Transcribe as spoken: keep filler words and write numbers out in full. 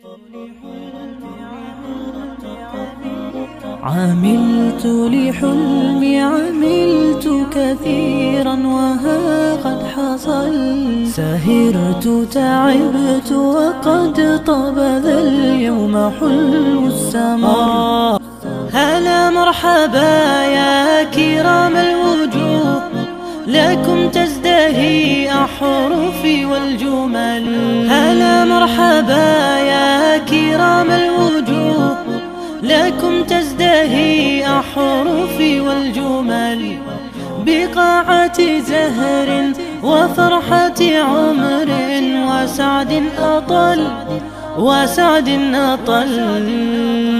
عملت لحلمي عملت كثيرا وها قد حصل، سهرت تعبت وقد طاب ذا اليوم حلو السمر. هلا مرحبا يا كرام الوجوه، لكم تزدهي أحرفي والجمل. هلا مرحبا يا كرام الوجوه، لكم تزدهي أحرفي والجمل. بقاعة زهر وفرحة عمر وسعد أطل وسعد أطل.